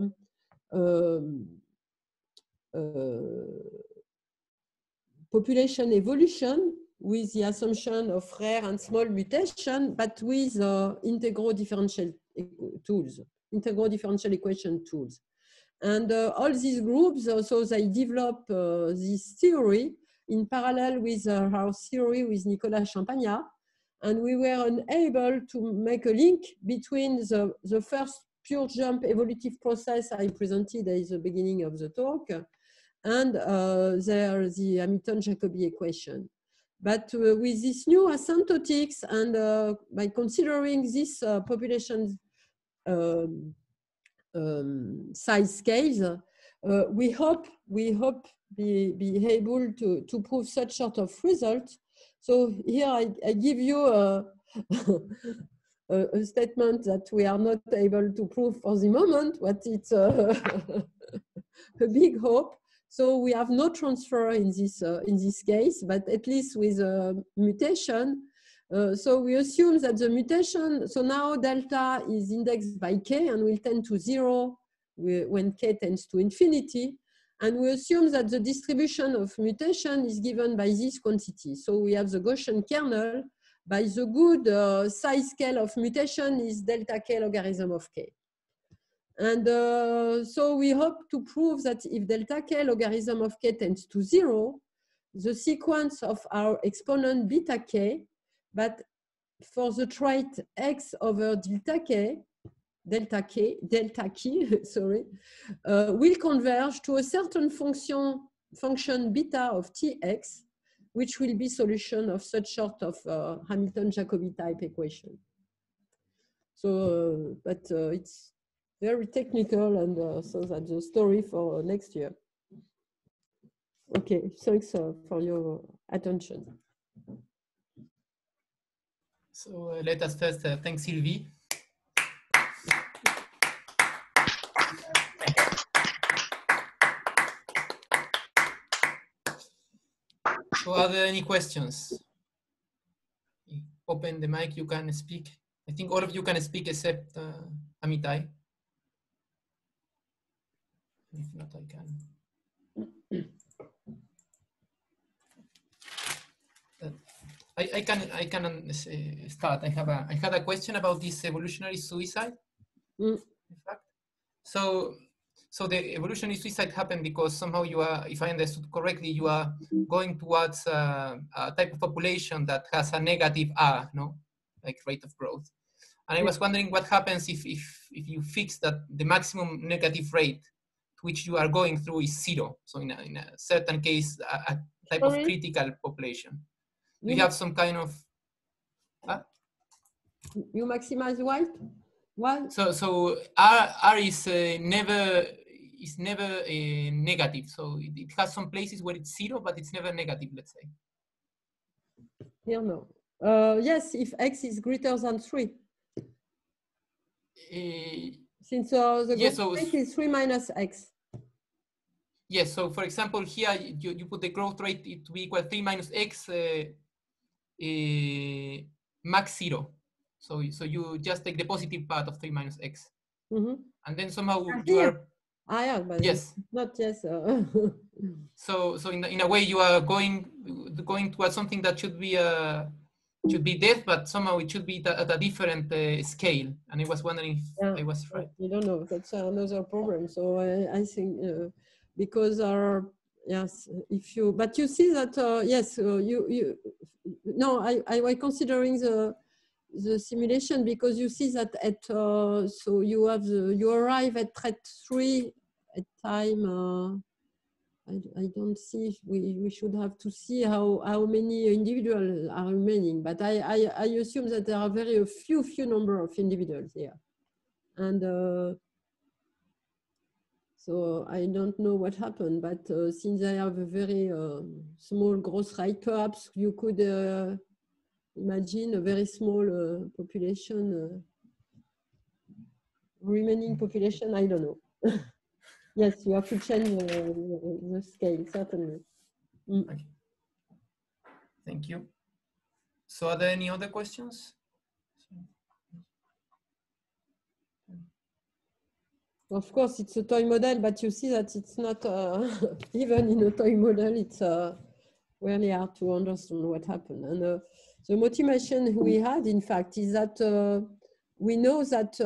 population evolution with the assumption of rare and small mutation, but with integral differential tools, integral differential equation tools. And all these groups, so they develop this theory in parallel with our theory with Nicolas Champagnat. And we were unable to make a link between the first pure jump evolutive process I presented at the beginning of the talk and the Hamilton-Jacobi equation. But with this new asymptotics and by considering this population size scales, we hope be able to prove such sort of result. So here I give you a statement that we are not able to prove for the moment, but it's a big hope. So we have no transfer in this case, but at least with a mutation. So we assume that the mutation, so now delta is indexed by k and will tend to 0 when k tends to infinity. And we assume that the distribution of mutation is given by this quantity. So we have the Gaussian kernel by the good size scale of mutation is delta k logarithm of k. And so we hope to prove that if delta k logarithm of k tends to 0, the sequence of our exponent beta k, but for the trait x over delta k, sorry, will converge to a certain function beta of tx, which will be solution of such sort of Hamilton-Jacobi type equation. So, but it's very technical, and so that's the story for next year. Okay, thanks for your attention. So let us first thank Sylvie. So are there any questions? Open the mic, you can speak. I think all of you can speak except Amitai. If not, I can. I can start. I had a question about this evolutionary suicide. In fact, so So the evolutionary suicide happened because somehow you are, if I understood correctly, you are going towards a type of population that has a negative R, no, like rate of growth. And I was wondering what happens if you fix that the maximum negative rate to which you are going through is 0. So in a certain case, a type of critical population. Do you have some kind of? You maximize what? What? So R is never negative. So it has some places where it's 0, but it's never negative. Let's say. Here no. Yes, if X is greater than 3. Since the growth rate is 3 minus X. Yes, so for example, here you put the growth rate to be equal 3 minus X max 0. So you just take the positive part of 3 minus X. And then somehow you are... yeah, but yes. Not yes. So in a way you are going towards something that should be death, but somehow it should be at a different scale. And I was wondering if I was right. I don't know. That's another problem. So I think because yes, if you, but you see that yes, no, I was considering the simulation because you see that at so you have you arrive at threat 3 at time. I don't see. We should have to see how many individuals are remaining, but I assume that there are very few number of individuals here, and so I don't know what happened. But since I have a very small growth rate, perhaps you could imagine a very small population, remaining population. I don't know. Yes, you have to change the scale, certainly. Okay. Thank you. So are there any other questions? Of course, it's a toy model, but you see that it's not, even in a toy model, it's really hard to understand what happened. And the motivation we had, in fact, is that we know that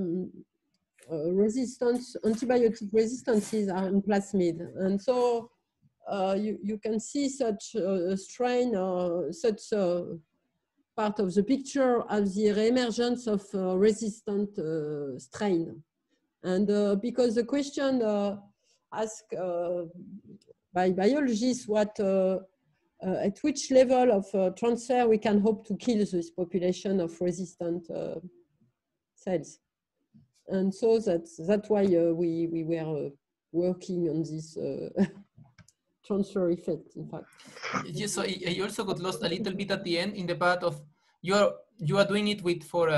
antibiotic resistances are in plasmid. And so you can see such a strain or such part of the picture as the reemergence of resistant strain. And because the question asked by biologists what at which level of transfer we can hope to kill this population of resistant cells. And so that's why we were working on this transfer effect, in fact. Yes, so I also got lost a little bit at the end in the part of you are doing it with for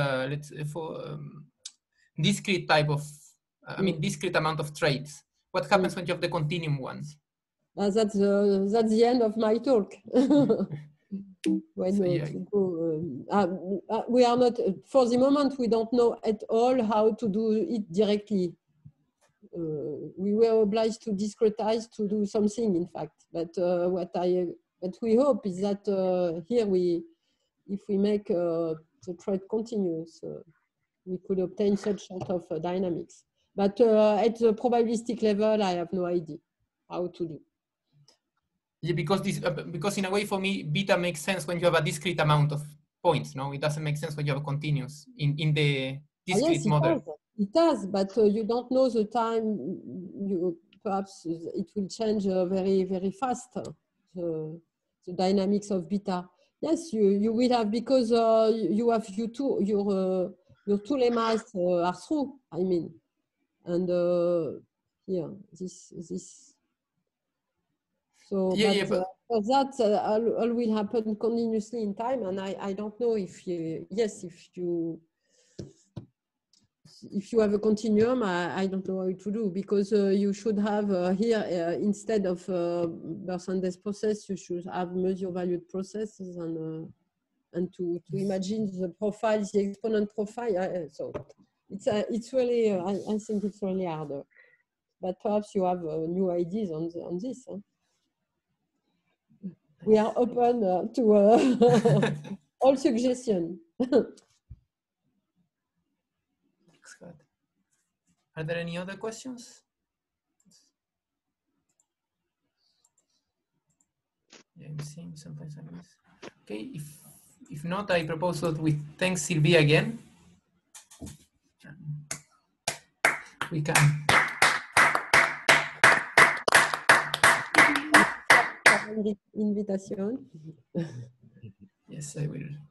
discrete type of discrete amount of traits. What happens when you have the continuum ones? That's the end of my talk. When so, we are not, for the moment, we don't know at all how to do it directly. We were obliged to discretize to do something, in fact. But what we hope is that here if we make the trait continuous, we could obtain such sort of dynamics. But at the probabilistic level, I have no idea how to do. Yeah, because in a way, for me, beta makes sense when you have a discrete amount of points. No, it doesn't make sense when you have a continuous in the discrete model. It does, but you don't know the time. Perhaps it will change very, very fast. The dynamics of beta. Yes, you will have, because you have your two lemmas are through. I mean, and yeah, this. So, but for that, all will happen continuously in time, and I don't know if if you have a continuum, I don't know how to do, because you should have here instead of Bertrand process, you should have measure valued processes and to imagine the profiles, the exponent profile. So it's really I think it's really harder, but perhaps you have new ideas on this. Huh? We are open to all suggestions. Are there any other questions? Yeah, I'm seeing sometimes I miss. Okay, if not, I propose that we thank Sylvia again. We can. Invitation. Yes, I will.